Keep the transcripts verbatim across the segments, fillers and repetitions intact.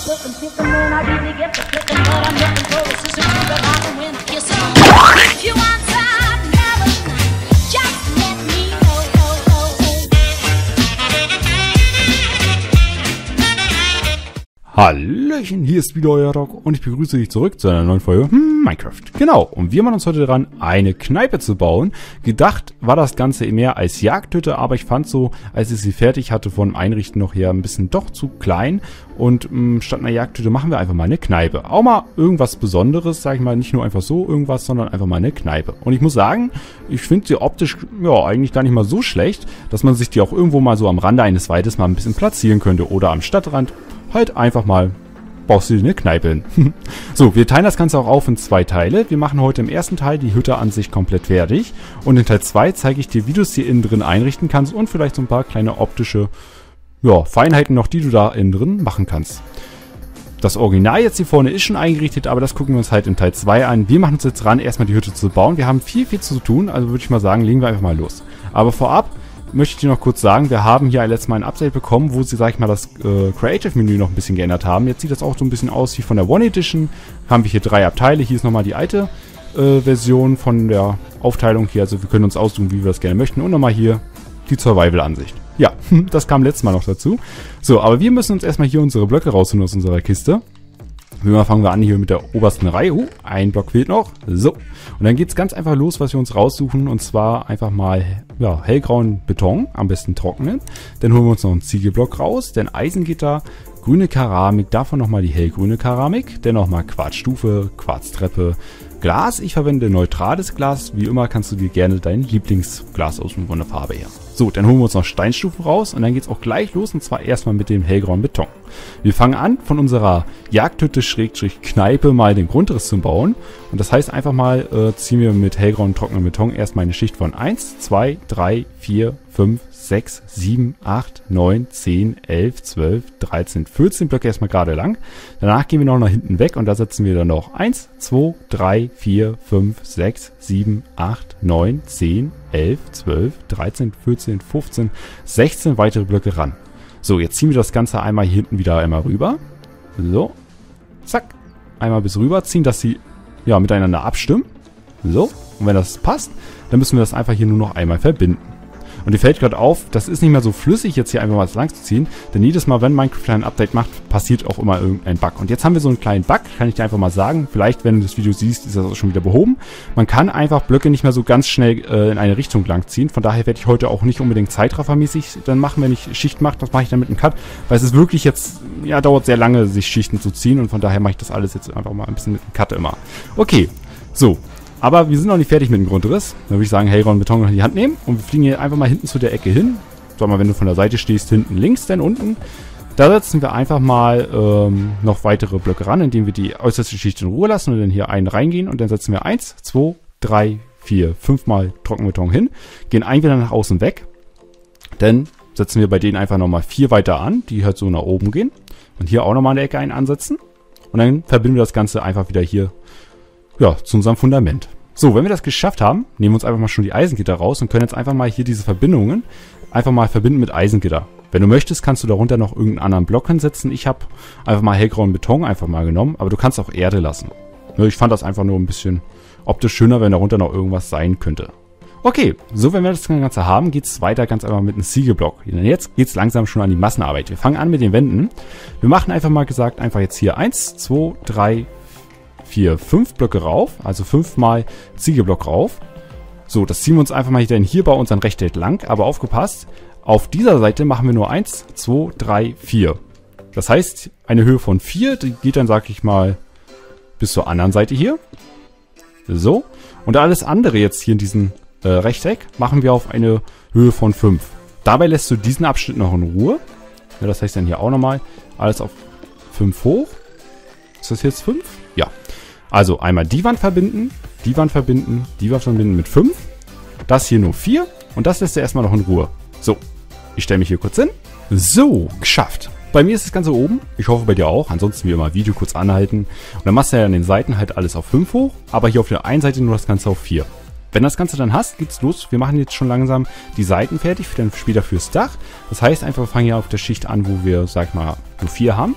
slipping, slipping when I really get the flipping, but I'm looking for a sister to the bottom when I kiss it. If you want some, never mind, just let me know. Hallöchen, hier ist wieder euer Doc und ich begrüße dich zurück zu einer neuen Folge hm, Minecraft. Genau, und wir machen uns heute dran, eine Kneipe zu bauen. Gedacht war das Ganze mehr als Jagdhütte, aber ich fand so, als ich sie fertig hatte vom Einrichten noch her, ein bisschen doch zu klein. Und mh, statt einer Jagdhütte machen wir einfach mal eine Kneipe. Auch mal irgendwas Besonderes, sag ich mal, nicht nur einfach so irgendwas, sondern einfach mal eine Kneipe. Und ich muss sagen, ich finde sie optisch ja eigentlich gar nicht mal so schlecht, dass man sich die auch irgendwo mal so am Rande eines Waldes mal ein bisschen platzieren könnte oder am Stadtrand. Halt einfach mal, baust du dir eine Kneipe hin. So, wir teilen das Ganze auch auf in zwei Teile. Wir machen heute im ersten Teil die Hütte an sich komplett fertig. Und in Teil zwei zeige ich dir, wie du es hier innen drin einrichten kannst und vielleicht so ein paar kleine optische ja, Feinheiten noch, die du da innen drin machen kannst. Das Original jetzt hier vorne ist schon eingerichtet, aber das gucken wir uns halt in Teil zwei an. Wir machen uns jetzt ran, erstmal die Hütte zu bauen. Wir haben viel, viel zu tun, also würde ich mal sagen, legen wir einfach mal los. Aber vorab möchte ich dir noch kurz sagen, wir haben hier letztes Mal ein Update bekommen, wo sie, sag ich mal, das äh, Creative-Menü noch ein bisschen geändert haben. Jetzt sieht das auch so ein bisschen aus wie von der One Edition. Haben wir hier drei Abteile. Hier ist nochmal die alte äh, Version von der Aufteilung hier. Also wir können uns aussuchen, wie wir das gerne möchten. Und nochmal hier die Survival-Ansicht. Ja, das kam letztes Mal noch dazu. So, aber wir müssen uns erstmal hier unsere Blöcke rausholen aus unserer Kiste. Wie immer fangen wir an hier mit der obersten Reihe. Uh, ein Block fehlt noch. So. Und dann geht es ganz einfach los, was wir uns raussuchen. Und zwar einfach mal ja, hellgrauen Beton, am besten trocknen. Dann holen wir uns noch einen Ziegelblock raus. Dann Eisengitter, grüne Keramik, davon nochmal die hellgrüne Keramik. Dann nochmal Quarzstufe, Quarztreppe, Glas. Ich verwende neutrales Glas. Wie immer kannst du dir gerne dein Lieblingsglas aussuchen von der Farbe her. So, dann holen wir uns noch Steinstufen raus und dann geht es auch gleich los und zwar erstmal mit dem hellgrauen Beton. Wir fangen an, von unserer Jagdhütte Schrägstrich Kneipe mal den Grundriss zu bauen. Und das heißt einfach mal, äh, ziehen wir mit hellgrauen trockenen Beton erstmal eine Schicht von eins, zwei, drei, vier, fünf, sechs, sieben, acht, neun, zehn, elf, zwölf, dreizehn, vierzehn Blöcke erstmal gerade lang. Danach gehen wir noch nach hinten weg und da setzen wir dann noch eins, zwei, drei, vier, fünf, sechs, sieben, acht, neun, zehn, elf, zwölf, dreizehn, vierzehn, fünfzehn, sechzehn weitere Blöcke ran. So, jetzt ziehen wir das Ganze einmal hier hinten wieder einmal rüber. So, zack, einmal bis rüber ziehen, dass sie ja miteinander abstimmen. So, und wenn das passt, dann müssen wir das einfach hier nur noch einmal verbinden. Und dir fällt gerade auf, das ist nicht mehr so flüssig, jetzt hier einfach mal lang zu ziehen. Denn jedes Mal, wenn Minecraft ein Update macht, passiert auch immer irgendein Bug. Und jetzt haben wir so einen kleinen Bug, kann ich dir einfach mal sagen. Vielleicht, wenn du das Video siehst, ist das auch schon wieder behoben. Man kann einfach Blöcke nicht mehr so ganz schnell äh, in eine Richtung lang ziehen. Von daher werde ich heute auch nicht unbedingt zeitraffermäßig dann machen, wenn ich Schicht mache. Das mache ich dann mit einem Cut. Weil es ist wirklich jetzt, ja, dauert sehr lange, sich Schichten zu ziehen. Und von daher mache ich das alles jetzt einfach mal ein bisschen mit einem Cut immer. Okay, so. Aber wir sind noch nicht fertig mit dem Grundriss. Da würde ich sagen, hellgrauen Beton noch in die Hand nehmen. Und wir fliegen hier einfach mal hinten zu der Ecke hin. Sag mal, wenn du von der Seite stehst, hinten links, dann unten. Da setzen wir einfach mal ähm, noch weitere Blöcke ran, indem wir die äußerste Schicht in Ruhe lassen und dann hier einen reingehen. Und dann setzen wir eins, zwei, drei, vier, fünf Mal Trockenbeton hin. Gehen einen wieder nach außen weg. Dann setzen wir bei denen einfach nochmal vier weiter an, die halt so nach oben gehen. Und hier auch nochmal an der Ecke einen ansetzen. Und dann verbinden wir das Ganze einfach wieder hier ja, zu unserem Fundament. So, wenn wir das geschafft haben, nehmen wir uns einfach mal schon die Eisengitter raus und können jetzt einfach mal hier diese Verbindungen einfach mal verbinden mit Eisengitter. Wenn du möchtest, kannst du darunter noch irgendeinen anderen Block hinsetzen. Ich habe einfach mal hellgrauen Beton einfach mal genommen, aber du kannst auch Erde lassen. Ich fand das einfach nur ein bisschen optisch schöner, wenn darunter noch irgendwas sein könnte. Okay, so wenn wir das Ganze haben, geht es weiter ganz einfach mit einem Ziegelblock. Jetzt geht es langsam schon an die Massenarbeit. Wir fangen an mit den Wänden. Wir machen einfach mal gesagt, einfach jetzt hier eins, zwei, drei, vier, fünf Blöcke rauf, also fünfmal Ziegelblock rauf. So, das ziehen wir uns einfach mal hier bei unseren Rechteck lang, aber aufgepasst, auf dieser Seite machen wir nur eins, zwei, drei, vier. Das heißt, eine Höhe von vier, die geht dann, sag ich mal, bis zur anderen Seite hier. So, und alles andere jetzt hier in diesem äh, Rechteck machen wir auf eine Höhe von fünf. Dabei lässt du diesen Abschnitt noch in Ruhe. Ja, das heißt dann hier auch nochmal alles auf fünf hoch. Ist das jetzt fünf? Ja. Also einmal die Wand verbinden, die Wand verbinden, die Wand verbinden mit fünf. Das hier nur vier und das lässt du erstmal noch in Ruhe. So, ich stelle mich hier kurz hin. So, geschafft. Bei mir ist das Ganze oben. Ich hoffe bei dir auch. Ansonsten wie immer Video kurz anhalten. Und dann machst du ja an den Seiten halt alles auf fünf hoch, aber hier auf der einen Seite nur das Ganze auf vier. Wenn das Ganze dann hast, geht's los. Wir machen jetzt schon langsam die Seiten fertig, für dann später fürs Dach. Das heißt einfach, wir fangen ja auf der Schicht an, wo wir, sag ich mal, nur vier haben.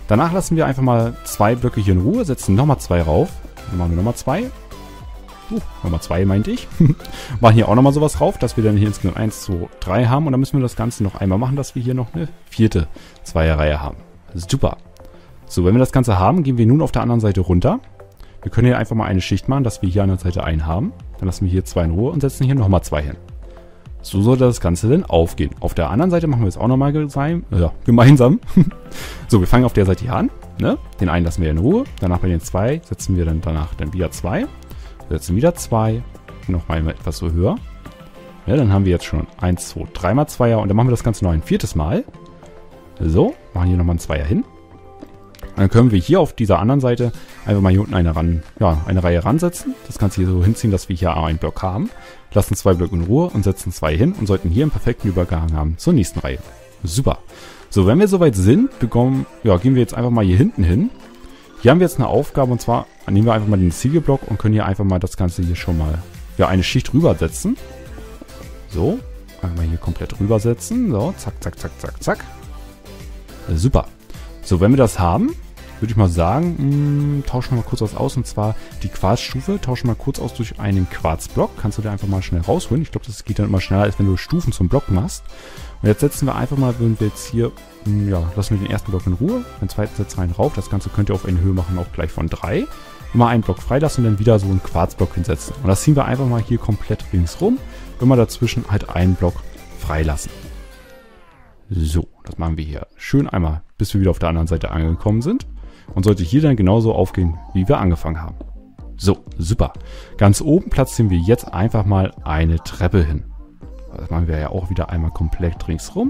Danach lassen wir einfach mal zwei Blöcke hier in Ruhe, setzen nochmal zwei rauf. Dann machen wir nochmal zwei. Uh, nochmal zwei meinte ich. Machen hier auch nochmal sowas rauf, dass wir dann hier insgesamt eins, zwei, drei haben. Und dann müssen wir das Ganze noch einmal machen, dass wir hier noch eine vierte Zweierreihe haben. Super. So, wenn wir das Ganze haben, gehen wir nun auf der anderen Seite runter. Wir können hier einfach mal eine Schicht machen, dass wir hier an der Seite einen haben. Dann lassen wir hier zwei in Ruhe und setzen hier nochmal zwei hin. So sollte das Ganze dann aufgehen. Auf der anderen Seite machen wir es auch nochmal ja, gemeinsam. So, wir fangen auf der Seite hier an. Ne? Den einen lassen wir in Ruhe. Danach bei den zwei setzen wir dann danach dann wieder zwei. Setzen wieder zwei. Nochmal etwas so höher. Ja, dann haben wir jetzt schon eins, zwei, drei mal Zweier. Und dann machen wir das Ganze noch ein viertes Mal. So, machen hier nochmal ein Zweier hin. Und dann können wir hier auf dieser anderen Seite einfach mal hier unten eine, ran, ja, eine Reihe ransetzen. Das Ganze hier so hinziehen, dass wir hier einen Block haben. Lassen zwei Blöcke in Ruhe und setzen zwei hin und sollten hier einen perfekten Übergang haben zur nächsten Reihe. Super. So, wenn wir soweit sind, bekommen, ja, gehen wir jetzt einfach mal hier hinten hin. Hier haben wir jetzt eine Aufgabe und zwar nehmen wir einfach mal den Ziegelblock und können hier einfach mal das Ganze hier schon mal, ja, eine Schicht rübersetzen. So, einfach mal hier komplett rübersetzen. So, zack, zack, zack, zack, zack. Super. So, wenn wir das haben, würde ich mal sagen, mh, tauschen wir mal kurz was aus. Und zwar die Quarzstufe tauschen wir mal kurz aus durch einen Quarzblock. Kannst du dir einfach mal schnell rausholen. Ich glaube, das geht dann immer schneller, als wenn du Stufen zum Block machst. Und jetzt setzen wir einfach mal, wenn wir jetzt hier, mh, ja, lassen wir den ersten Block in Ruhe. Den zweiten setzen wir einen rauf. Das Ganze könnt ihr auf eine Höhe machen, auch gleich von drei. Immer einen Block freilassen und dann wieder so einen Quarzblock hinsetzen. Und das ziehen wir einfach mal hier komplett ringsrum. Immer dazwischen halt einen Block freilassen. So, das machen wir hier schön einmal, bis wir wieder auf der anderen Seite angekommen sind. Und sollte hier dann genauso aufgehen, wie wir angefangen haben. So, super. Ganz oben platzieren wir jetzt einfach mal eine Treppe hin. Das machen wir ja auch wieder einmal komplett ringsrum.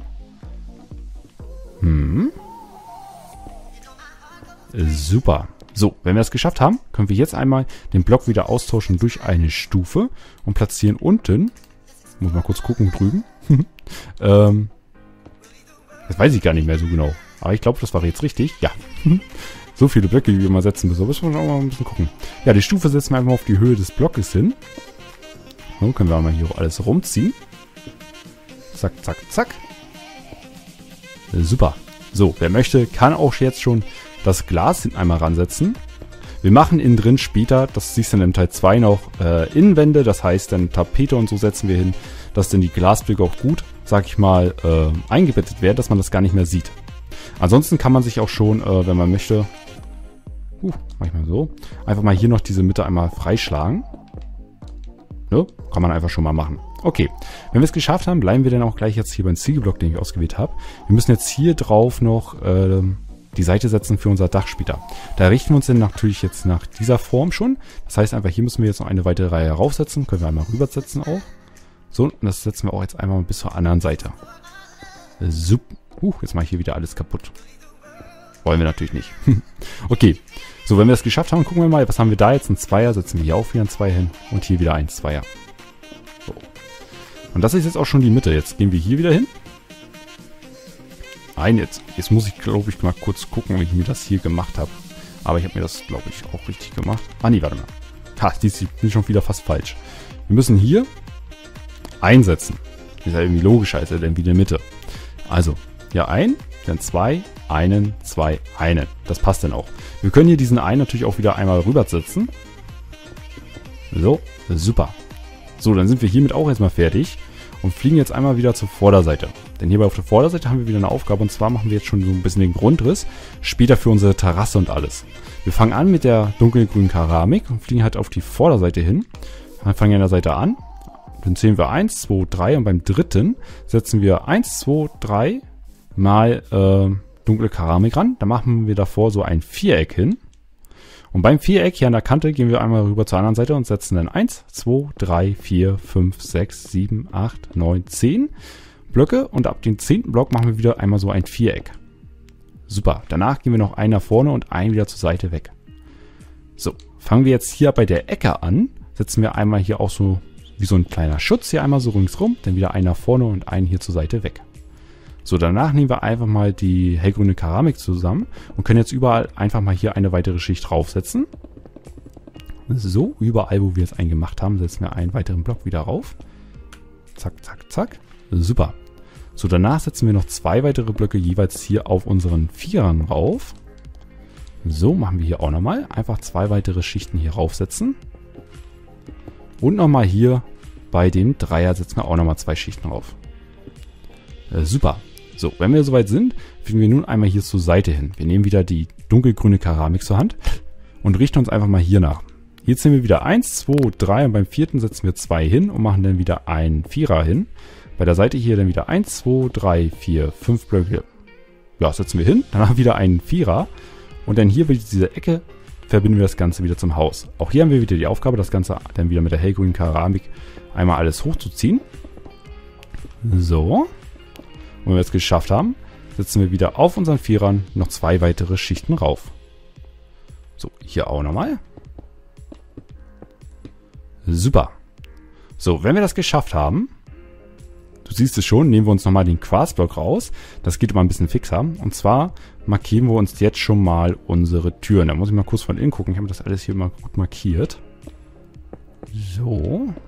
Hm. Super. So, wenn wir das geschafft haben, können wir jetzt einmal den Block wieder austauschen durch eine Stufe und platzieren unten, muss mal kurz gucken drüben, ähm, das weiß ich gar nicht mehr so genau, aber ich glaube, das war jetzt richtig, ja. So viele Blöcke, die wir mal setzen müssen, müssen wir auch mal ein bisschen gucken. Ja, die Stufe setzen wir einfach mal auf die Höhe des Blockes hin. So, können wir mal hier auch alles rumziehen. Zack, zack, zack. Super. So, wer möchte, kann auch jetzt schon das Glas hinten einmal ransetzen. Wir machen innen drin später, das siehst du dann im Teil zwei noch, äh, Innenwände. Das heißt, dann Tapete und so setzen wir hin, dass dann die Glasblöcke auch gut, sag ich mal, äh, eingebettet werden, dass man das gar nicht mehr sieht. Ansonsten kann man sich auch schon, äh, wenn man möchte, uh, mach ich mal so, einfach mal hier noch diese Mitte einmal freischlagen. Ne? Kann man einfach schon mal machen. Okay, wenn wir es geschafft haben, bleiben wir dann auch gleich jetzt hier beim Ziegelblock, den ich ausgewählt habe. Wir müssen jetzt hier drauf noch äh, die Seite setzen für unser Dach später. Da richten wir uns dann natürlich jetzt nach dieser Form schon. Das heißt einfach, hier müssen wir jetzt noch eine weitere Reihe raufsetzen. Können wir einmal rübersetzen auch. So, und das setzen wir auch jetzt einmal bis zur anderen Seite. Super. Uh, jetzt mache ich hier wieder alles kaputt. Wollen wir natürlich nicht. Okay, so, wenn wir es geschafft haben, gucken wir mal, was haben wir da jetzt? Ein Zweier, setzen wir hier auch wieder ein Zweier hin und hier wieder ein Zweier. So. Und das ist jetzt auch schon die Mitte. Jetzt gehen wir hier wieder hin. Ein, jetzt, jetzt muss ich, glaube ich, mal kurz gucken, wie ich mir das hier gemacht habe. Aber ich habe mir das, glaube ich, auch richtig gemacht. Ah, nee, warte mal. Ha, die sind schon wieder fast falsch. Wir müssen hier einsetzen. Das ist ja irgendwie logischer als dann wieder Mitte. Also, hier ein, dann zwei, einen, zwei, einen. Das passt dann auch. Wir können hier diesen einen natürlich auch wieder einmal rübersetzen. So, super. So, dann sind wir hiermit auch erstmal fertig und fliegen jetzt einmal wieder zur Vorderseite. Denn hierbei auf der Vorderseite haben wir wieder eine Aufgabe und zwar machen wir jetzt schon so ein bisschen den Grundriss. Später für unsere Terrasse und alles. Wir fangen an mit der dunkelgrünen Keramik und fliegen halt auf die Vorderseite hin. Dann fangen wir an der Seite an. Dann zählen wir eins, zwei, drei und beim dritten setzen wir eins, zwei, drei mal äh, dunkle Keramik ran. Dann machen wir davor so ein Viereck hin. Und beim Viereck hier an der Kante gehen wir einmal rüber zur anderen Seite und setzen dann eins, zwei, drei, vier, fünf, sechs, sieben, acht, neun, zehn Blöcke. Und ab dem zehnten Block machen wir wieder einmal so ein Viereck. Super. Danach gehen wir noch einen nach vorne und einen wieder zur Seite weg. So, fangen wir jetzt hier bei der Ecke an. Setzen wir einmal hier auch so wie so ein kleiner Schutz hier einmal so ringsrum. Dann wieder einen nach vorne und einen hier zur Seite weg. So, danach nehmen wir einfach mal die hellgrüne Keramik zusammen und können jetzt überall einfach mal hier eine weitere Schicht draufsetzen. So, überall, wo wir jetzt einen gemacht haben, setzen wir einen weiteren Block wieder rauf. Zack, zack, zack. Super. So, danach setzen wir noch zwei weitere Blöcke jeweils hier auf unseren Vierern rauf. So, machen wir hier auch nochmal. Einfach zwei weitere Schichten hier raufsetzen. Und nochmal hier bei dem Dreier setzen wir auch nochmal zwei Schichten rauf. Äh, super. So, wenn wir soweit sind, fügen wir nun einmal hier zur Seite hin. Wir nehmen wieder die dunkelgrüne Keramik zur Hand und richten uns einfach mal hier nach. Hier zählen wir wieder eins, zwei, drei und beim vierten setzen wir zwei hin und machen dann wieder einen Vierer hin. Bei der Seite hier dann wieder eins, zwei, drei, vier, fünf Blöcke. Ja, setzen wir hin, dann haben wir wieder einen Vierer und dann hier bei dieser Ecke verbinden wir das Ganze wieder zum Haus. Auch hier haben wir wieder die Aufgabe, das Ganze dann wieder mit der hellgrünen Keramik einmal alles hochzuziehen. So. Und wenn wir es geschafft haben, setzen wir wieder auf unseren Vierern noch zwei weitere Schichten rauf. So, hier auch nochmal. Super. So, wenn wir das geschafft haben, du siehst es schon, nehmen wir uns nochmal den Quarzblock raus. Das geht immer ein bisschen fixer. Und zwar markieren wir uns jetzt schon mal unsere Türen. Da muss ich mal kurz von innen gucken. Ich habe das alles hier mal gut markiert. So.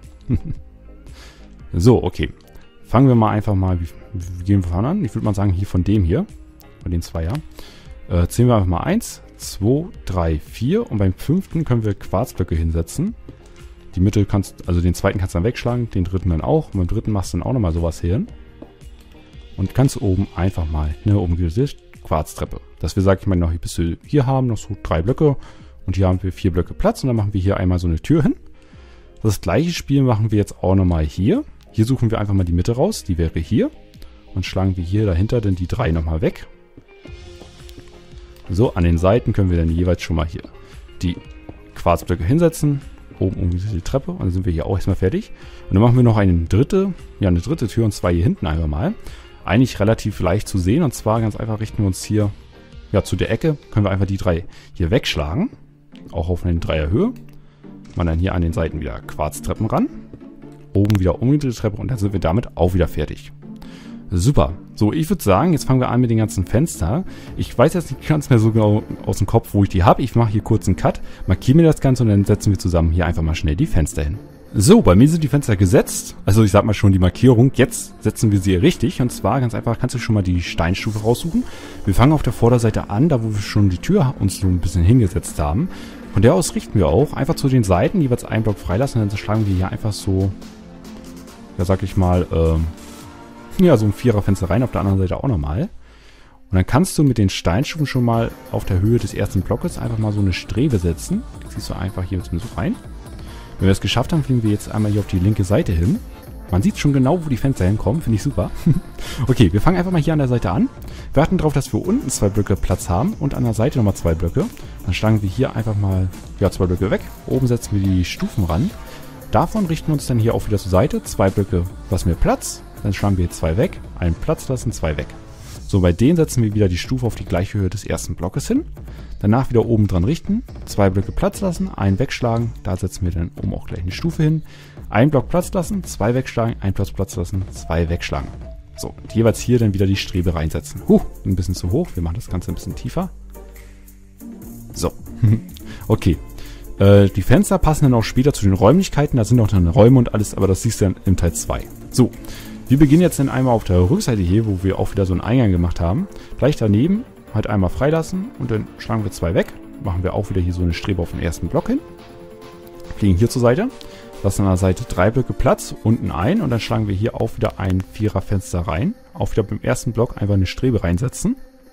So, okay. Fangen wir mal einfach mal, wie, wie gehen wir vorne an? Ich würde mal sagen, hier von dem hier. Von den zwei, ja. Äh, zählen wir einfach mal eins, zwei, drei, vier. Und beim fünften können wir Quarzblöcke hinsetzen. Die Mitte kannst, also den zweiten kannst du dann wegschlagen, den dritten dann auch. Und beim dritten machst du dann auch nochmal sowas hin. Und kannst oben einfach mal eine umgedrehte Quarztreppe. Dass wir, sag ich mal, noch bis wir hier haben, noch so drei Blöcke. Und hier haben wir vier Blöcke Platz. Und dann machen wir hier einmal so eine Tür hin. Das gleiche Spiel machen wir jetzt auch nochmal hier. Hier suchen wir einfach mal die Mitte raus. Die wäre hier. Und schlagen wir hier dahinter dann die drei nochmal weg. So, an den Seiten können wir dann jeweils schon mal hier die Quarzblöcke hinsetzen. Oben um die Treppe und dann sind wir hier auch erstmal fertig. Und dann machen wir noch eine dritte, ja eine dritte Tür und zwei hier hinten einfach mal. Eigentlich relativ leicht zu sehen und zwar ganz einfach richten wir uns hier ja zu der Ecke, können wir einfach die drei hier wegschlagen. Auch auf eine Dreier Höhe. Man dann hier an den Seiten wieder Quarztreppen ran. Oben wieder umgedrehte Treppe und dann sind wir damit auch wieder fertig. Super. So, ich würde sagen, jetzt fangen wir an mit den ganzen Fenstern. Ich weiß jetzt nicht ganz mehr so genau aus dem Kopf, wo ich die habe. Ich mache hier kurz einen Cut, markiere mir das Ganze und dann setzen wir zusammen hier einfach mal schnell die Fenster hin. So, bei mir sind die Fenster gesetzt. Also ich sag mal schon die Markierung. Jetzt setzen wir sie richtig. Und zwar ganz einfach, kannst du schon mal die Steinstufe raussuchen. Wir fangen auf der Vorderseite an, da wo wir schon die Tür uns so ein bisschen hingesetzt haben. Von der aus richten wir auch einfach zu den Seiten jeweils einen Block freilassen. Und dann schlagen wir hier einfach so, ja sag ich mal, ähm, ja, so ein Viererfenster rein, auf der anderen Seite auch nochmal. Und dann kannst du mit den Steinstufen schon mal auf der Höhe des ersten Blockes einfach mal so eine Strebe setzen. Das ziehst du einfach hier so rein. Wenn wir es geschafft haben, fliegen wir jetzt einmal hier auf die linke Seite hin. Man sieht schon genau, wo die Fenster hinkommen, finde ich super. Okay, wir fangen einfach mal hier an der Seite an. Wir achten darauf, dass wir unten zwei Blöcke Platz haben und an der Seite nochmal zwei Blöcke. Dann schlagen wir hier einfach mal ja, zwei Blöcke weg. Oben setzen wir die Stufen ran. Davon richten wir uns dann hier auch wieder zur Seite. Zwei Blöcke lassen wir Platz. Dann schlagen wir hier zwei weg, einen Platz lassen, zwei weg. So, bei denen setzen wir wieder die Stufe auf die gleiche Höhe des ersten Blockes hin. Danach wieder oben dran richten, zwei Blöcke Platz lassen, einen wegschlagen. Da setzen wir dann oben auch gleich eine Stufe hin. Einen Block Platz lassen, zwei wegschlagen, einen Platz Platz lassen, zwei wegschlagen. So, und jeweils hier dann wieder die Strebe reinsetzen. Huh, ein bisschen zu hoch. Wir machen das Ganze ein bisschen tiefer. So, okay. Äh, die Fenster passen dann auch später zu den Räumlichkeiten. Da sind auch dann Räume und alles, aber das siehst du dann im Teil zwei. So. Wir beginnen jetzt dann einmal auf der Rückseite hier, wo wir auch wieder so einen Eingang gemacht haben. Gleich daneben halt einmal freilassen und dann schlagen wir zwei weg. Machen wir auch wieder hier so eine Strebe auf den ersten Block hin. Fliegen hier zur Seite. Lassen an der Seite drei Blöcke Platz, unten ein und dann schlagen wir hier auch wieder ein Viererfenster rein. Auch wieder beim ersten Block einfach eine Strebe reinsetzen.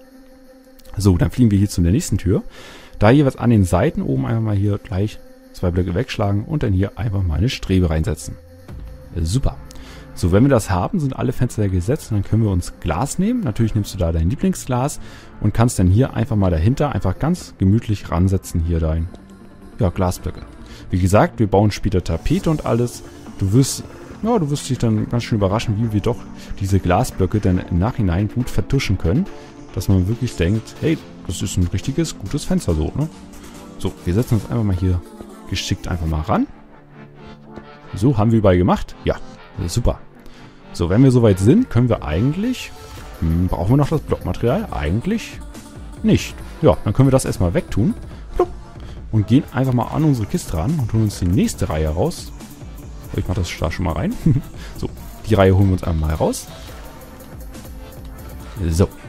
So, dann fliegen wir hier zu der nächsten Tür. Da jeweils an den Seiten oben einfach mal hier gleich zwei Blöcke wegschlagen und dann hier einfach mal eine Strebe reinsetzen. Super. So, wenn wir das haben, sind alle Fenster gesetzt und dann können wir uns Glas nehmen. Natürlich nimmst du da dein Lieblingsglas und kannst dann hier einfach mal dahinter einfach ganz gemütlich ransetzen hier dein ja, Glasblöcke. Wie gesagt, wir bauen später Tapete und alles. Du wirst, ja, du wirst dich dann ganz schön überraschen, wie wir doch diese Glasblöcke dann im Nachhinein gut vertuschen können, dass man wirklich denkt, hey, das ist ein richtiges, gutes Fenster so, ne? So, wir setzen uns einfach mal hier geschickt einfach mal ran. So, haben wir überall gemacht? Ja, super. So, wenn wir soweit sind, können wir eigentlich, hm, brauchen wir noch das Blockmaterial? Eigentlich nicht. Ja, dann können wir das erstmal wegtun. Und gehen einfach mal an unsere Kiste ran und holen uns die nächste Reihe raus. Ich mache das da schon mal rein. So, die Reihe holen wir uns einmal raus. So.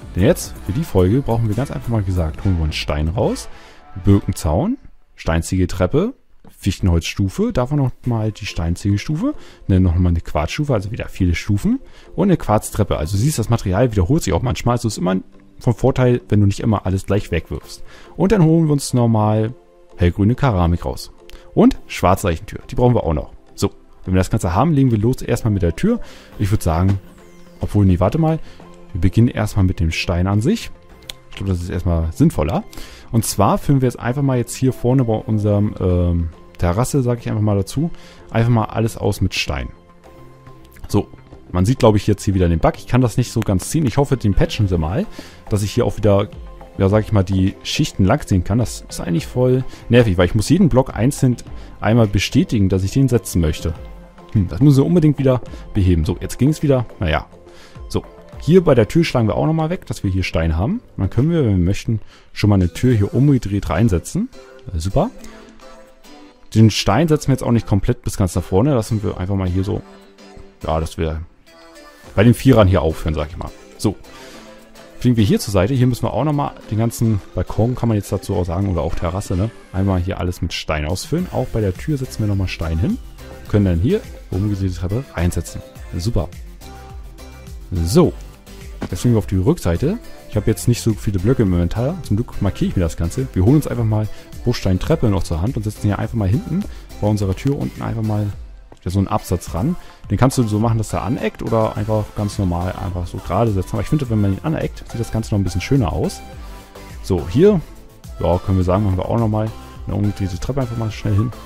Denn jetzt, für die Folge, brauchen wir ganz einfach mal gesagt, holen wir einen Stein raus, Birkenzaun, Steinziegeltreppe, Fichtenholzstufe, davon noch mal die Steinziegelstufe, dann noch mal eine Quarzstufe, also wieder viele Stufen und eine Quarztreppe. Also du siehst, das Material wiederholt sich auch manchmal, also es ist immer vom Vorteil, wenn du nicht immer alles gleich wegwirfst. Und dann holen wir uns nochmal hellgrüne Keramik raus. Und Schwarzeichentür, die brauchen wir auch noch. So, wenn wir das Ganze haben, legen wir los erstmal mit der Tür. Ich würde sagen, obwohl, nee, warte mal, wir beginnen erstmal mit dem Stein an sich. Ich glaube, das ist erstmal sinnvoller. Und zwar füllen wir jetzt einfach mal jetzt hier vorne bei unserem ähm, Terrasse, sage ich einfach mal dazu, einfach mal alles aus mit Stein. So, man sieht, glaube ich, jetzt hier wieder den Bug. Ich kann das nicht so ganz ziehen. Ich hoffe, den patchen sie mal, dass ich hier auch wieder, ja, sage ich mal, die Schichten lang ziehen kann. Das ist eigentlich voll nervig, weil ich muss jeden Block einzeln einmal bestätigen, dass ich den setzen möchte. Hm, das müssen wir unbedingt wieder beheben. So, jetzt ging es wieder. Naja, so. Hier bei der Tür schlagen wir auch nochmal weg, dass wir hier Stein haben. Und dann können wir, wenn wir möchten, schon mal eine Tür hier umgedreht reinsetzen. Super. Den Stein setzen wir jetzt auch nicht komplett bis ganz nach vorne. Lassen wir einfach mal hier so, ja, dass wir bei den Vierern hier aufhören, sag ich mal. So. Fliegen wir hier zur Seite. Hier müssen wir auch nochmal den ganzen Balkon, kann man jetzt dazu auch sagen, oder auch Terrasse, ne? Einmal hier alles mit Stein ausfüllen. Auch bei der Tür setzen wir nochmal Stein hin. Können dann hier umgedrehte Treppe reinsetzen. Super. So. Jetzt fliegen wir auf die Rückseite. Ich habe jetzt nicht so viele Blöcke im Inventar. Zum Glück markiere ich mir das Ganze. Wir holen uns einfach mal Bruchsteintreppe noch zur Hand und setzen hier einfach mal hinten bei unserer Tür unten einfach mal so einen Absatz ran. Den kannst du so machen, dass er aneckt oder einfach ganz normal einfach so gerade setzen. Aber ich finde, wenn man ihn aneckt, sieht das Ganze noch ein bisschen schöner aus. So, hier, ja, können wir sagen, machen wir auch nochmal diese Treppe einfach mal schnell hin.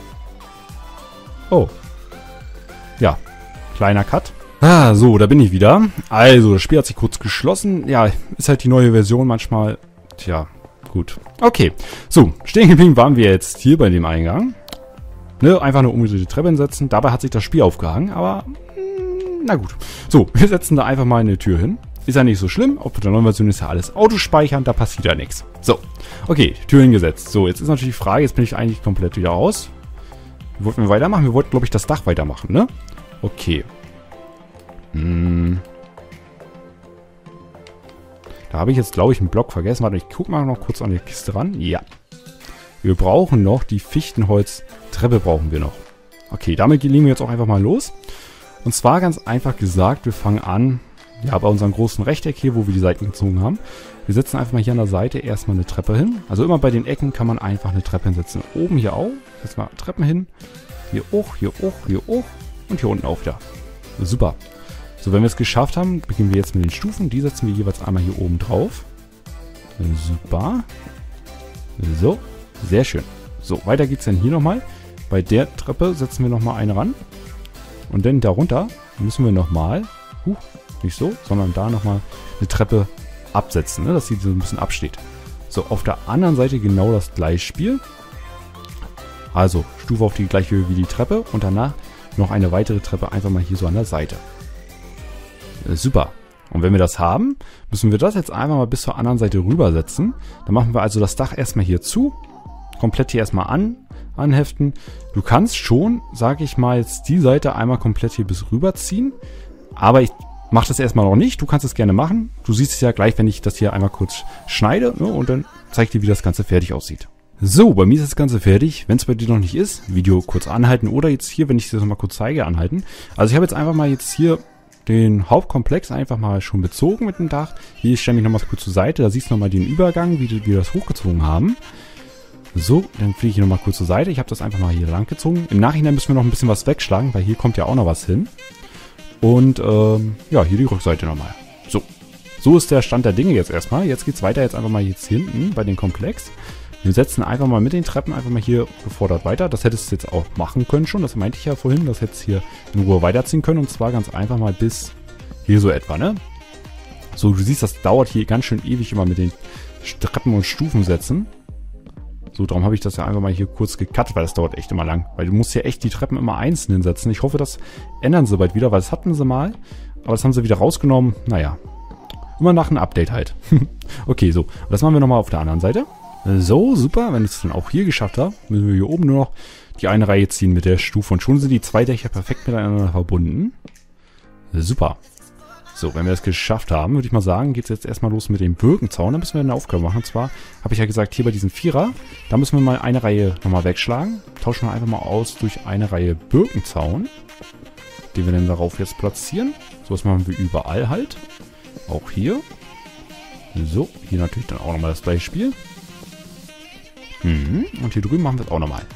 Oh. Ja, kleiner Cut. Ah, so, da bin ich wieder. Also, das Spiel hat sich kurz geschlossen. Ja, ist halt die neue Version manchmal. Tja, gut. Okay, so, stehen geblieben waren wir jetzt hier bei dem Eingang. Ne, einfach eine umgedrehte Treppe hinsetzen. Dabei hat sich das Spiel aufgehangen, aber mh, na gut. So, wir setzen da einfach mal eine Tür hin. Ist ja nicht so schlimm. Auf der neuen Version ist ja alles Autospeichern, da passiert ja nichts. So, okay, Tür hingesetzt. So, jetzt ist natürlich die Frage, jetzt bin ich eigentlich komplett wieder aus. Wollten wir weitermachen? Wir wollten, glaube ich, das Dach weitermachen, ne? Okay. Hm. Da habe ich jetzt, glaube ich, einen Block vergessen. Warte, ich gucke mal noch kurz an die Kiste ran. Ja. Wir brauchen noch die Fichtenholz-Treppe brauchen wir noch. Okay, damit legen wir jetzt auch einfach mal los. Und zwar ganz einfach gesagt, wir fangen an, ja, bei unserem großen Rechteck hier, wo wir die Seiten gezogen haben. Wir setzen einfach mal hier an der Seite erstmal eine Treppe hin. Also immer bei den Ecken kann man einfach eine Treppe hinsetzen. Oben hier auch. Jetzt mal Treppen hin. Hier hoch, hier hoch, hier hoch. Und hier unten auch wieder. Super. So, wenn wir es geschafft haben, beginnen wir jetzt mit den Stufen. Die setzen wir jeweils einmal hier oben drauf. Super. So. Sehr schön. So, weiter geht es dann hier nochmal. Bei der Treppe setzen wir nochmal eine ran. Und dann darunter müssen wir nochmal, huh, nicht so, sondern da nochmal eine Treppe absetzen, ne, dass sie so ein bisschen absteht. So, auf der anderen Seite genau das gleiche Spiel. Also, Stufe auf die gleiche Höhe wie die Treppe und danach noch eine weitere Treppe einfach mal hier so an der Seite. Super. Und wenn wir das haben, müssen wir das jetzt einfach mal bis zur anderen Seite rübersetzen. Dann machen wir also das Dach erstmal hier zu. Komplett hier erstmal an, anheften. Du kannst schon, sage ich mal, jetzt die Seite einmal komplett hier bis rüber ziehen. Aber ich mache das erstmal noch nicht. Du kannst es gerne machen. Du siehst es ja gleich, wenn ich das hier einmal kurz schneide. Ne, und dann zeige ich dir, wie das Ganze fertig aussieht. So, bei mir ist das Ganze fertig. Wenn es bei dir noch nicht ist, Video kurz anhalten. Oder jetzt hier, wenn ich das mal kurz zeige, anhalten. Also ich habe jetzt einfach mal jetzt hier den Hauptkomplex einfach mal schon bezogen mit dem Dach. Hier stelle ich nochmal kurz zur Seite. Da siehst du nochmal den Übergang, wie wir das hochgezogen haben. So, dann fliege ich hier nochmal kurz zur Seite. Ich habe das einfach mal hier lang gezogen. Im Nachhinein müssen wir noch ein bisschen was wegschlagen, weil hier kommt ja auch noch was hin. Und ähm, ja, hier die Rückseite nochmal. So, so ist der Stand der Dinge jetzt erstmal. Jetzt geht es weiter, jetzt einfach mal jetzt hinten bei dem Komplex. Wir setzen einfach mal mit den Treppen einfach mal hier gefordert weiter. Das hättest du jetzt auch machen können schon. Das meinte ich ja vorhin, das hättest du hier in Ruhe weiterziehen können. Und zwar ganz einfach mal bis hier so etwa, ne? So, du siehst, das dauert hier ganz schön ewig immer mit den Treppen und Stufen setzen. So, darum habe ich das ja einfach mal hier kurz gecuttet, weil das dauert echt immer lang. Weil du musst ja echt die Treppen immer einzeln hinsetzen. Ich hoffe, das ändern sie bald wieder, weil das hatten sie mal. Aber das haben sie wieder rausgenommen. Naja, immer nach einem Update halt. Okay, so. Das machen wir nochmal auf der anderen Seite. So, super. Wenn ich es dann auch hier geschafft habe, müssen wir hier oben nur noch die eine Reihe ziehen mit der Stufe. Und schon sind die zwei Dächer perfekt miteinander verbunden. Super. So, wenn wir das geschafft haben, würde ich mal sagen, geht es jetzt erstmal los mit dem Birkenzaun. Da müssen wir eine Aufgabe machen. Und zwar habe ich ja gesagt, hier bei diesem Vierer, da müssen wir mal eine Reihe nochmal wegschlagen. Tauschen wir einfach mal aus durch eine Reihe Birkenzaun, den wir dann darauf jetzt platzieren. So, das machen wir überall halt. Auch hier. So, hier natürlich dann auch nochmal das gleiche Spiel. Mhm. Und hier drüben machen wir es auch nochmal.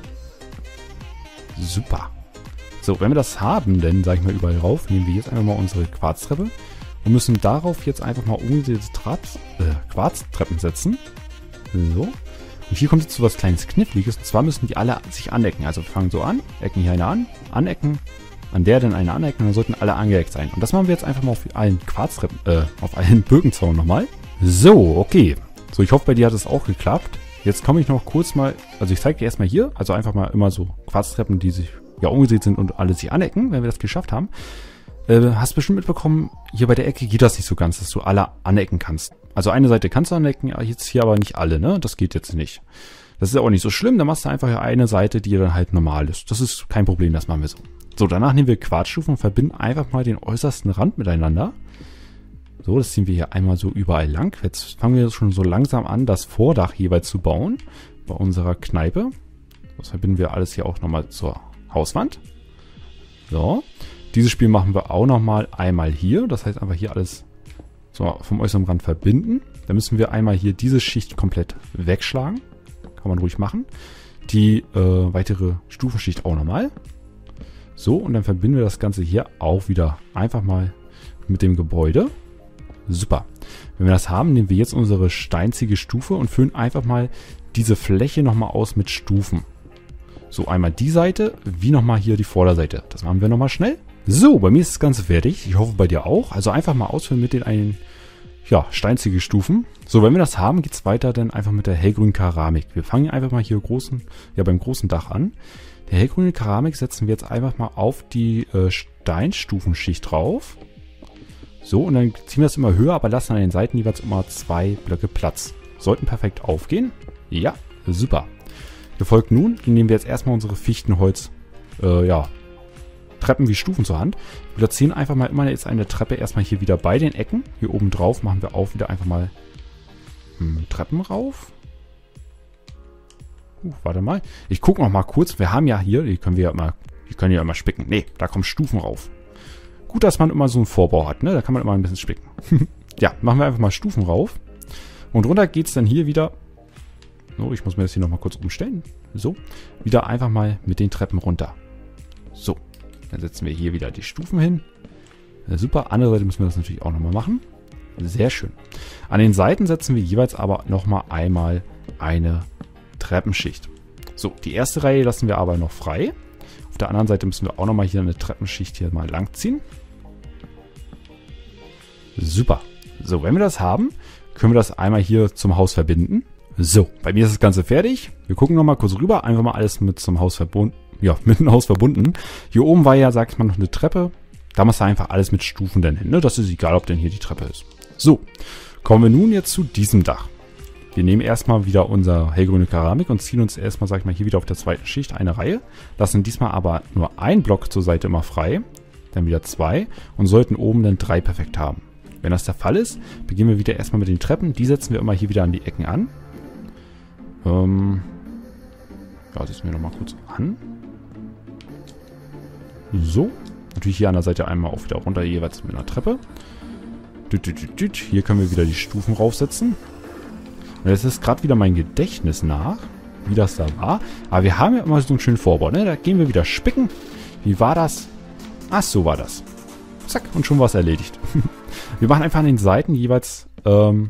Super. So, wenn wir das haben, dann sage ich mal überall rauf, nehmen wir jetzt einfach mal unsere Quarztreppe und müssen darauf jetzt einfach mal umgesetzte Traps, äh, Quarztreppen setzen. So. Und hier kommt jetzt so was kleines Kniffliges. Und zwar müssen die alle sich anecken. Also wir fangen so an, ecken hier eine an, anecken, an der dann eine anecken und dann sollten alle angeeckt sein. Und das machen wir jetzt einfach mal auf allen Quarztreppen, äh, auf allen Birkenzaun nochmal. So, okay. So, ich hoffe, bei dir hat es auch geklappt. Jetzt komme ich noch kurz mal, also ich zeige dir erstmal hier, also einfach mal immer so Quarztreppen, die sich ja umgedreht sind und alle sich anecken, wenn wir das geschafft haben. Äh, hast bestimmt mitbekommen, hier bei der Ecke geht das nicht so ganz, dass du alle anecken kannst. Also eine Seite kannst du anecken, jetzt hier aber nicht alle, ne? Das geht jetzt nicht. Das ist auch nicht so schlimm, dann machst du einfach eine Seite, die dann halt normal ist. Das ist kein Problem, das machen wir so. So, danach nehmen wir Quarzstufen und verbinden einfach mal den äußersten Rand miteinander. So, das ziehen wir hier einmal so überall lang. Jetzt fangen wir schon so langsam an, das Vordach jeweils zu bauen bei unserer Kneipe. Das verbinden wir alles hier auch nochmal zur Hauswand. So. Dieses Spiel machen wir auch nochmal einmal hier. Das heißt einfach hier alles so vom äußeren Rand verbinden. Dann müssen wir einmal hier diese Schicht komplett wegschlagen. Kann man ruhig machen. Die äh, weitere Stufenschicht auch nochmal. So, und dann verbinden wir das Ganze hier auch wieder einfach mal mit dem Gebäude. Super. Wenn wir das haben, nehmen wir jetzt unsere steinzige Stufe und füllen einfach mal diese Fläche nochmal aus mit Stufen. So, einmal die Seite, wie nochmal hier die Vorderseite. Das machen wir nochmal schnell. So, bei mir ist das Ganze fertig. Ich hoffe bei dir auch. Also einfach mal ausfüllen mit den einen, ja, steinzige Stufen. So, wenn wir das haben, geht es weiter dann einfach mit der hellgrünen Keramik. Wir fangen einfach mal hier großen, ja, beim großen Dach an. Der hellgrüne Keramik setzen wir jetzt einfach mal auf die äh, Steinstufenschicht drauf. So, und dann ziehen wir das immer höher, aber lassen an den Seiten jeweils immer zwei Blöcke Platz. Sollten perfekt aufgehen. Ja, super. Gefolgt nun, nehmen wir jetzt erstmal unsere Fichtenholz, äh, ja, Treppen wie Stufen zur Hand. Wir platzieren einfach mal immer jetzt eine Treppe erstmal hier wieder bei den Ecken. Hier oben drauf machen wir auch wieder einfach mal hm, Treppen rauf. Uh, warte mal. Ich gucke noch mal kurz. Wir haben ja hier, die können wir ja immer, die können ja immer spicken. Nee, da kommen Stufen rauf. Gut, dass man immer so einen Vorbau hat, ne? Da kann man immer ein bisschen spicken. Ja, machen wir einfach mal Stufen rauf. Und runter geht es dann hier wieder. So, ich muss mir das hier nochmal kurz umstellen. So, wieder einfach mal mit den Treppen runter. So, dann setzen wir hier wieder die Stufen hin. Ja, super, andere Seite müssen wir das natürlich auch nochmal machen. Sehr schön. An den Seiten setzen wir jeweils aber nochmal einmal eine Treppenschicht. So, die erste Reihe lassen wir aber noch frei. Auf der anderen Seite müssen wir auch nochmal hier eine Treppenschicht hier mal lang ziehen. Super. So, wenn wir das haben, können wir das einmal hier zum Haus verbinden. So, bei mir ist das Ganze fertig. Wir gucken nochmal kurz rüber. Einfach mal alles mit zum Haus verbunden. Ja, mit dem Haus verbunden. Hier oben war ja, sag ich mal, noch eine Treppe. Da machst du einfach alles mit Stufen dann hin. Ne? Das ist egal, ob denn hier die Treppe ist. So, kommen wir nun jetzt zu diesem Dach. Wir nehmen erstmal wieder unser hellgrüne Keramik und ziehen uns erstmal, sag ich mal, hier wieder auf der zweiten Schicht eine Reihe. Lassen diesmal aber nur ein Block zur Seite immer frei. Dann wieder zwei und sollten oben dann drei perfekt haben. Wenn das der Fall ist, beginnen wir wieder erstmal mit den Treppen. Die setzen wir immer hier wieder an die Ecken an. Ähm, ja, setzen wir nochmal kurz an. So. Natürlich hier an der Seite einmal auch wieder runter, jeweils mit einer Treppe. Hier können wir wieder die Stufen raufsetzen. Und jetzt ist gerade wieder mein Gedächtnis nach, wie das da war. Aber wir haben ja immer so einen schönen Vorbau, ne? Da gehen wir wieder spicken. Wie war das? Ach, so war das. Zack, und schon war es erledigt. Wir machen einfach an den Seiten jeweils ähm,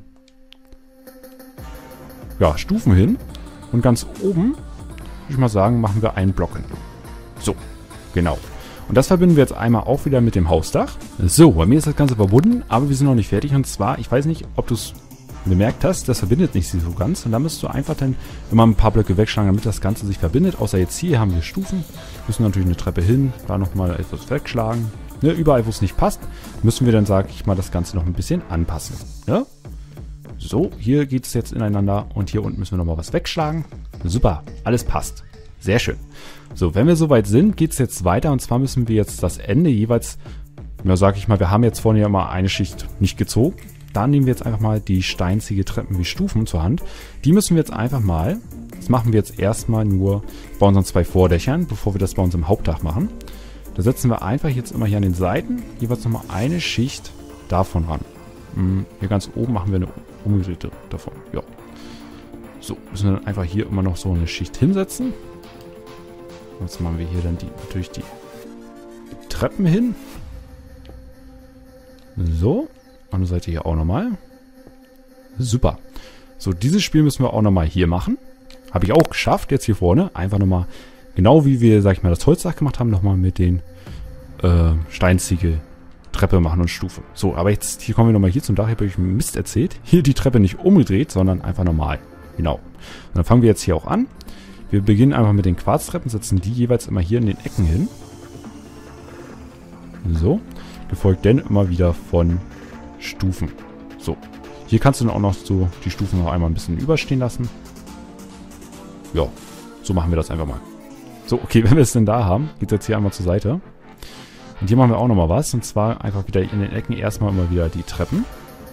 ja, Stufen hin. Und ganz oben, würde ich mal sagen, machen wir einen Block hin. So, genau. Und das verbinden wir jetzt einmal auch wieder mit dem Hausdach. So, bei mir ist das Ganze verbunden, aber wir sind noch nicht fertig. Und zwar, ich weiß nicht, ob du es bemerkt hast, das verbindet nicht so ganz. Und da müsst du einfach dann immer ein paar Blöcke wegschlagen, damit das Ganze sich verbindet. Außer jetzt hier haben wir Stufen. Müssen natürlich eine Treppe hin, da nochmal etwas wegschlagen. Ne, überall, wo es nicht passt, müssen wir dann, sage ich mal, das Ganze noch ein bisschen anpassen. Ne? So, hier geht es jetzt ineinander und hier unten müssen wir nochmal was wegschlagen. Super, alles passt. Sehr schön. So, wenn wir soweit sind, geht es jetzt weiter und zwar müssen wir jetzt das Ende jeweils ja, sag ich mal, wir haben jetzt vorne ja mal eine Schicht nicht gezogen. Dann nehmen wir jetzt einfach mal die steinzige Treppen wie Stufen zur Hand. Die müssen wir jetzt einfach mal, das machen wir jetzt erstmal nur bei unseren zwei Vordächern, bevor wir das bei unserem Hauptdach machen. Da setzen wir einfach jetzt immer hier an den Seiten jeweils nochmal eine Schicht davon ran. Hier ganz oben machen wir eine umgedrehte davon. Ja. So, müssen wir dann einfach hier immer noch so eine Schicht hinsetzen. Jetzt machen wir hier dann die, natürlich die Treppen hin. So. Andere Seite hier auch nochmal. Super. So, dieses Spiel müssen wir auch nochmal hier machen. Habe ich auch geschafft, jetzt hier vorne. Einfach nochmal, genau wie wir, sag ich mal, das Holzdach gemacht haben, nochmal mit den äh, Steinziegel Treppe machen und Stufe. So, aber jetzt hier kommen wir nochmal hier zum Dach. Hier habe ich Mist erzählt. Hier die Treppe nicht umgedreht, sondern einfach normal. Genau. Und dann fangen wir jetzt hier auch an. Wir beginnen einfach mit den Quarztreppen, setzen die jeweils immer hier in den Ecken hin. So. Gefolgt dann immer wieder von Stufen. So. Hier kannst du dann auch noch so die Stufen noch einmal ein bisschen überstehen lassen. Ja. So machen wir das einfach mal. So, okay, wenn wir es denn da haben, geht es jetzt hier einmal zur Seite. Und hier machen wir auch nochmal was. Und zwar einfach wieder in den Ecken erstmal immer wieder die Treppen.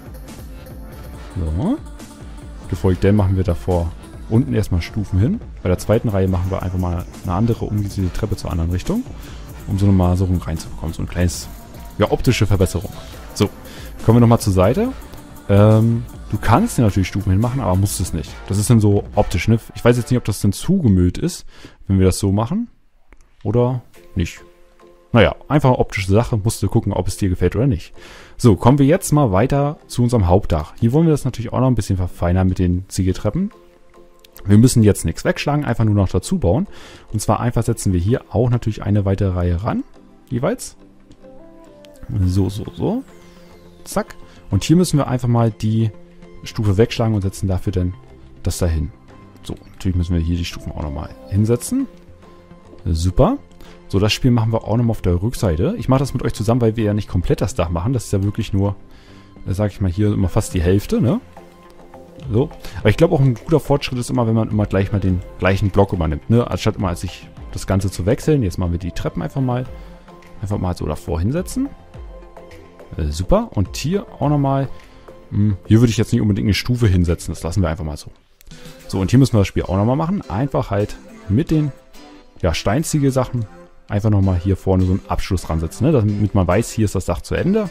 So. Gefolgt dann machen wir davor unten erstmal Stufen hin. Bei der zweiten Reihe machen wir einfach mal eine andere umgedrehte Treppe zur anderen Richtung. Um so eine Maserung reinzubekommen. So ein kleines, ja, optische Verbesserung. So. Kommen wir nochmal zur Seite. Ähm, du kannst hier natürlich Stufen hinmachen, aber musst es nicht. Das ist dann so optisch, ne? Ich weiß jetzt nicht, ob das dann zugemüllt ist, wenn wir das so machen. Oder nicht. Naja, einfach eine optische Sache. Musst du gucken, ob es dir gefällt oder nicht. So, kommen wir jetzt mal weiter zu unserem Hauptdach. Hier wollen wir das natürlich auch noch ein bisschen verfeinern mit den Ziegeltreppen. Wir müssen jetzt nichts wegschlagen, einfach nur noch dazu bauen. Und zwar einfach setzen wir hier auch natürlich eine weitere Reihe ran. Jeweils. So, so, so. Zack. Und hier müssen wir einfach mal die Stufe wegschlagen und setzen dafür dann das dahin. So, natürlich müssen wir hier die Stufen auch nochmal hinsetzen. Super. So, das Spiel machen wir auch nochmal auf der Rückseite. Ich mache das mit euch zusammen, weil wir ja nicht komplett das Dach machen. Das ist ja wirklich nur, sag ich mal, hier immer fast die Hälfte, ne? So. Aber ich glaube auch ein guter Fortschritt ist immer, wenn man immer gleich mal den gleichen Block übernimmt, ne? Anstatt immer sich das Ganze zu wechseln. Jetzt machen wir die Treppen einfach mal, einfach mal so davor hinsetzen. Äh, super. Und hier auch nochmal, mh, hier würde ich jetzt nicht unbedingt eine Stufe hinsetzen. Das lassen wir einfach mal so. So, und hier müssen wir das Spiel auch nochmal machen. Einfach halt mit den, ja, Steinziegel-Sachen einfach nochmal hier vorne so einen Abschluss dran setzen, ne? Damit man weiß, hier ist das Dach zu Ende.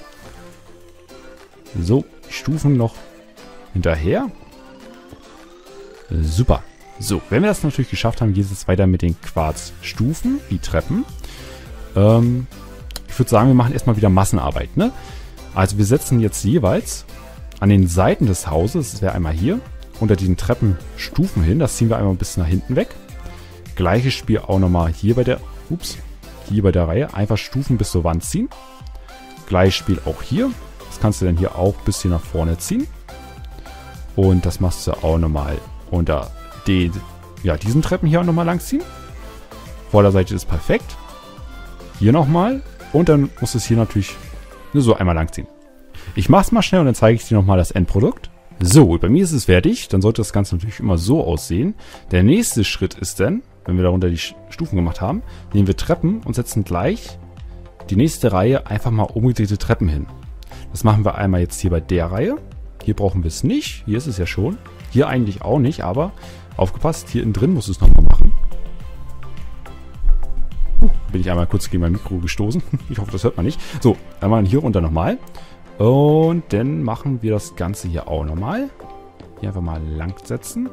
So, die Stufen noch hinterher. Super. So, wenn wir das natürlich geschafft haben, geht es weiter mit den Quarzstufen, die Treppen. Ähm, ich würde sagen, wir machen erstmal wieder Massenarbeit, ne? Also wir setzen jetzt jeweils an den Seiten des Hauses, das wäre einmal hier, unter diesen Treppen Stufen hin. Das ziehen wir einmal ein bisschen nach hinten weg. Gleiches Spiel auch nochmal hier bei der, ups, hier bei der Reihe. Einfach Stufen bis zur Wand ziehen. Gleiches Spiel auch hier. Das kannst du dann hier auch ein bisschen nach vorne ziehen. Und das machst du auch nochmal unter den, ja, diesen Treppen hier auch nochmal lang ziehen. Vorderseite ist perfekt. Hier nochmal. Und dann musst du es hier natürlich nur so einmal lang ziehen. Ich mache es mal schnell und dann zeige ich dir nochmal das Endprodukt. So, bei mir ist es fertig. Dann sollte das Ganze natürlich immer so aussehen. Der nächste Schritt ist dann, wenn wir darunter die Stufen gemacht haben, nehmen wir Treppen und setzen gleich die nächste Reihe einfach mal umgedrehte Treppen hin. Das machen wir einmal jetzt hier bei der Reihe. Hier brauchen wir es nicht. Hier ist es ja schon. Hier eigentlich auch nicht, aber aufgepasst, hier innen drin muss es nochmal machen. Uh, bin ich einmal kurz gegen mein Mikro gestoßen. Ich hoffe, das hört man nicht. So, einmal hier runter nochmal. Und dann machen wir das Ganze hier auch nochmal. Hier einfach mal lang setzen.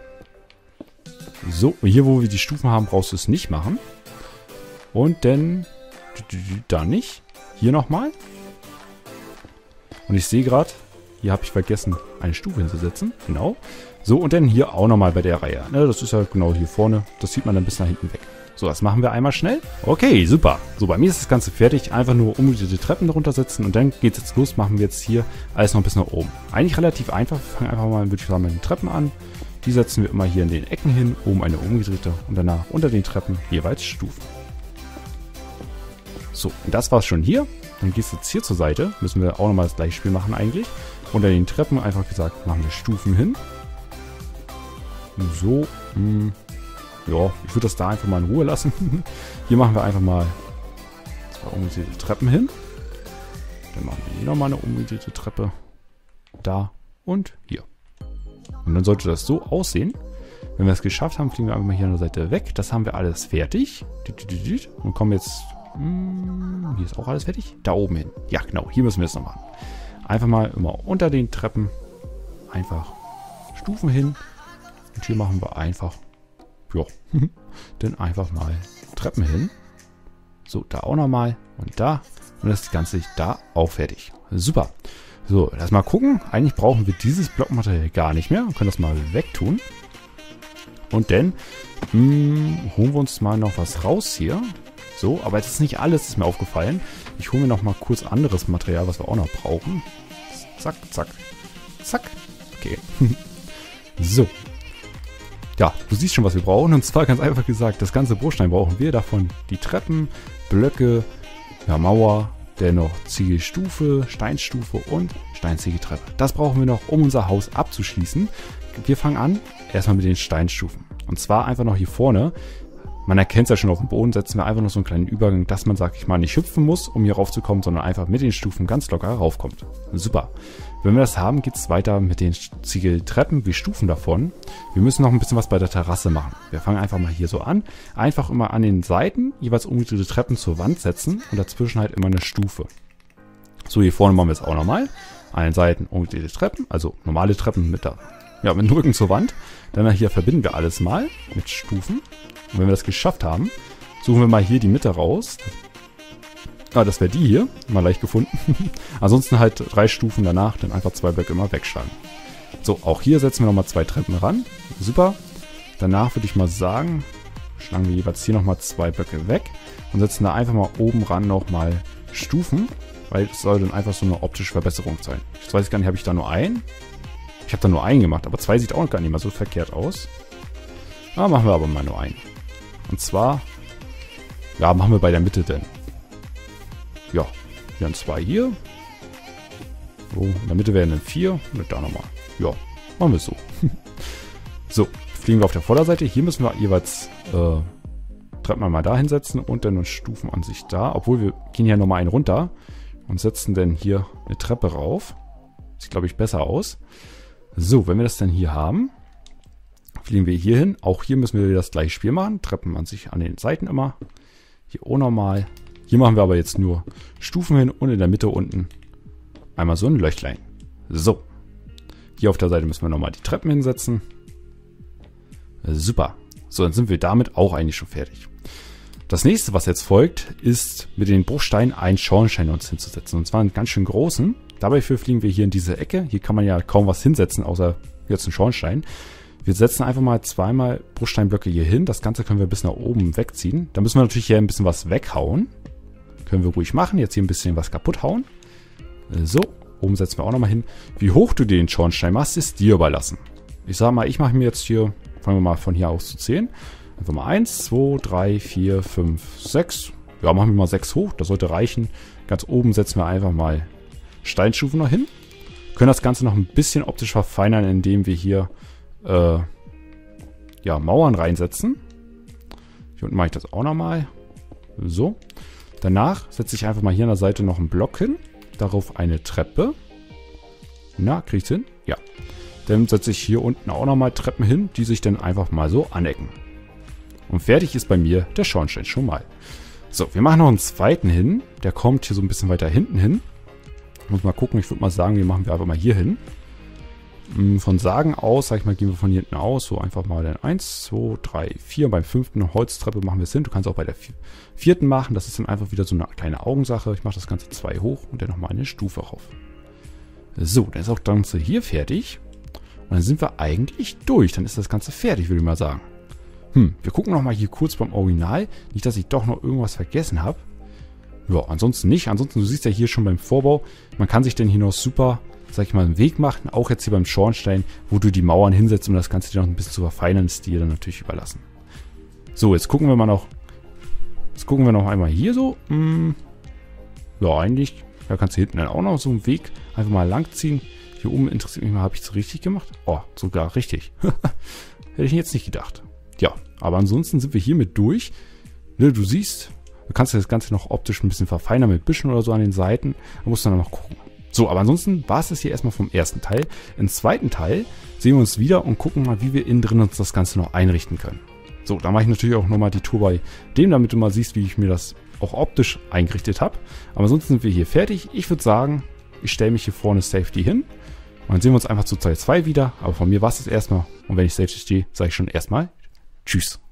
So, hier wo wir die Stufen haben, brauchst du es nicht machen. Und dann da nicht. Hier nochmal. Und ich sehe gerade, hier habe ich vergessen, eine Stufe hinzusetzen. Genau. So, und dann hier auch nochmal bei der Reihe. Ne, das ist ja genau hier vorne. Das sieht man dann bis nach hinten weg. So, das machen wir einmal schnell. Okay, super. So, bei mir ist das Ganze fertig. Einfach nur umgedrehte Treppen darunter setzen. Und dann geht es jetzt los. Machen wir jetzt hier alles noch bis nach oben. Eigentlich relativ einfach. Wir fangen einfach mal, würde ich sagen, mit den Treppen an. Die setzen wir immer hier in den Ecken hin. Oben eine umgedrehte. Und danach unter den Treppen jeweils Stufen. So, und das war's schon hier. Dann gehst du jetzt hier zur Seite. Müssen wir auch nochmal das gleiche Spiel machen eigentlich. Unter den Treppen einfach gesagt, machen wir Stufen hin. So, mh. Ja, ich würde das da einfach mal in Ruhe lassen. Hier machen wir einfach mal zwei umgedrehte Treppen hin. Dann machen wir hier nochmal eine umgekehrte Treppe. Da und hier. Und dann sollte das so aussehen. Wenn wir es geschafft haben, fliegen wir einfach mal hier an der Seite weg. Das haben wir alles fertig. Und kommen jetzt... Hm, hier ist auch alles fertig. Da oben hin. Ja, genau. Hier müssen wir es noch machen. Einfach mal immer unter den Treppen. Einfach Stufen hin. Und hier machen wir einfach... Ja. Dann einfach mal Treppen hin. So, da auch nochmal. Und da. Und das Ganze da auch fertig. Super. So, lass mal gucken. Eigentlich brauchen wir dieses Blockmaterial gar nicht mehr. Wir können das mal wegtun. Und dann mh, holen wir uns mal noch was raus hier. So, aber jetzt ist nicht alles, ist mir aufgefallen. Ich hole mir noch mal kurz anderes Material, was wir auch noch brauchen. Zack, zack, zack. Okay. So. Ja, du siehst schon, was wir brauchen. Und zwar ganz einfach gesagt, das ganze Bruchstein brauchen wir. Davon die Treppen, Blöcke, ja, Mauer, dennoch Ziegelstufe, Steinstufe und Steinziegeltreppe. Das brauchen wir noch, um unser Haus abzuschließen. Wir fangen an, erstmal mit den Steinstufen. Und zwar einfach noch hier vorne. Man erkennt es ja schon auf dem Boden, setzen wir einfach noch so einen kleinen Übergang, dass man, sag ich mal, nicht hüpfen muss, um hier raufzukommen, sondern einfach mit den Stufen ganz locker raufkommt. Super. Wenn wir das haben, geht es weiter mit den Ziegeltreppen wie Stufen davon. Wir müssen noch ein bisschen was bei der Terrasse machen. Wir fangen einfach mal hier so an. Einfach immer an den Seiten jeweils umgedrehte Treppen zur Wand setzen und dazwischen halt immer eine Stufe. So, hier vorne machen wir es auch nochmal. An den Seiten umgedrehte Treppen, also normale Treppen mit der, ja, mit dem Rücken zur Wand. Dann hier verbinden wir alles mal mit Stufen. Und wenn wir das geschafft haben, suchen wir mal hier die Mitte raus. Ah, das wäre die hier. Mal leicht gefunden. Ansonsten halt drei Stufen danach, dann einfach zwei Blöcke immer wegschlagen. So, auch hier setzen wir nochmal zwei Treppen ran. Super. Danach würde ich mal sagen, schlagen wir jeweils hier nochmal zwei Blöcke weg und setzen da einfach mal oben ran nochmal Stufen, weil es soll dann einfach so eine optische Verbesserung sein. Jetzt weiß ich gar nicht, habe ich da nur einen? Ich habe da nur einen gemacht, aber zwei sieht auch gar nicht mal so verkehrt aus. Ah, machen wir aber mal nur einen. Und zwar, ja, machen wir bei der Mitte denn. Ja, wir haben zwei hier. So, in der Mitte wären dann vier. Und da nochmal. Ja, machen wir es so. So, fliegen wir auf der Vorderseite. Hier müssen wir jeweils äh, Treppen mal da hinsetzen und dann Stufen an sich da. Obwohl wir gehen hier nochmal einen runter und setzen dann hier eine Treppe rauf. Sieht, glaube ich, besser aus. So, wenn wir das dann hier haben, fliegen wir hier hin. Auch hier müssen wir wieder das gleiche Spiel machen. Treppen an sich an den Seiten immer. Hier auch nochmal. Hier machen wir aber jetzt nur Stufen hin und in der Mitte unten einmal so ein Löchlein. So. Hier auf der Seite müssen wir nochmal die Treppen hinsetzen. Super. So, dann sind wir damit auch eigentlich schon fertig. Das nächste, was jetzt folgt, ist mit den Bruchsteinen einen Schornstein uns hinzusetzen. Und zwar einen ganz schön großen. Dabei fliegen wir hier in diese Ecke. Hier kann man ja kaum was hinsetzen, außer jetzt einen Schornstein. Wir setzen einfach mal zweimal Bruchsteinblöcke hier hin. Das Ganze können wir bis nach oben wegziehen. Da müssen wir natürlich hier ein bisschen was weghauen. Können wir ruhig machen. Jetzt hier ein bisschen was kaputt hauen. So, oben setzen wir auch nochmal hin. Wie hoch du den Schornstein machst, ist dir überlassen. Ich sage mal, ich mache mir jetzt hier, fangen wir mal von hier aus zu zählen. Einfach mal eins, zwei, drei, vier, fünf, sechs. Ja, machen wir mal sechs hoch. Das sollte reichen. Ganz oben setzen wir einfach mal Steinstufen noch hin. Können das Ganze noch ein bisschen optisch verfeinern, indem wir hier äh, ja, Mauern reinsetzen. Hier unten mache ich das auch nochmal. So. Danach setze ich einfach mal hier an der Seite noch einen Block hin. Darauf eine Treppe. Na, kriegt's hin? Ja. Dann setze ich hier unten auch nochmal Treppen hin, die sich dann einfach mal so anecken. Und fertig ist bei mir der Schornstein schon mal. So, wir machen noch einen zweiten hin. Der kommt hier so ein bisschen weiter hinten hin. Muss mal gucken, ich würde mal sagen, wir machen wir einfach mal hier hin. Von Sagen aus, sag ich mal, gehen wir von hier hinten aus. So einfach mal dann eins, zwei, drei, vier. Beim fünften Holztreppe machen wir es hin. Du kannst auch bei der vierten machen. Das ist dann einfach wieder so eine kleine Augensache. Ich mache das Ganze zwei hoch und dann nochmal eine Stufe rauf. So, dann ist auch das Ganze hier fertig. Und dann sind wir eigentlich durch. Dann ist das Ganze fertig, würde ich mal sagen. Hm, wir gucken nochmal hier kurz beim Original. Nicht, dass ich doch noch irgendwas vergessen habe. Ja, ansonsten nicht. Ansonsten, du siehst ja hier schon beim Vorbau, man kann sich denn hier noch super, sag ich mal, einen Weg machen. Auch jetzt hier beim Schornstein, wo du die Mauern hinsetzt, um das Ganze dir noch ein bisschen zu verfeinern, ist dir dann natürlich überlassen. So, jetzt gucken wir mal noch. Jetzt gucken wir noch einmal hier so. Hm, ja, eigentlich, da kannst du hinten dann auch noch so einen Weg einfach mal lang ziehen. Hier oben interessiert mich mal, habe ich es richtig gemacht? Oh, sogar richtig. Hätte ich jetzt nicht gedacht. Ja, aber ansonsten sind wir hiermit durch. Ne, du siehst, Du kannst das Ganze noch optisch ein bisschen verfeinern mit Büschen oder so an den Seiten. Da musst du dann noch gucken. So, aber ansonsten war es das hier erstmal vom ersten Teil. Im zweiten Teil sehen wir uns wieder und gucken mal, wie wir innen drin uns das Ganze noch einrichten können. So, da mache ich natürlich auch nochmal die Tour bei dem, damit du mal siehst, wie ich mir das auch optisch eingerichtet habe. Aber ansonsten sind wir hier fertig. Ich würde sagen, ich stelle mich hier vorne Safety hin. Und dann sehen wir uns einfach zu Teil zwei wieder. Aber von mir war es das erstmal. Und wenn ich Safety stehe, sage ich schon erstmal Tschüss.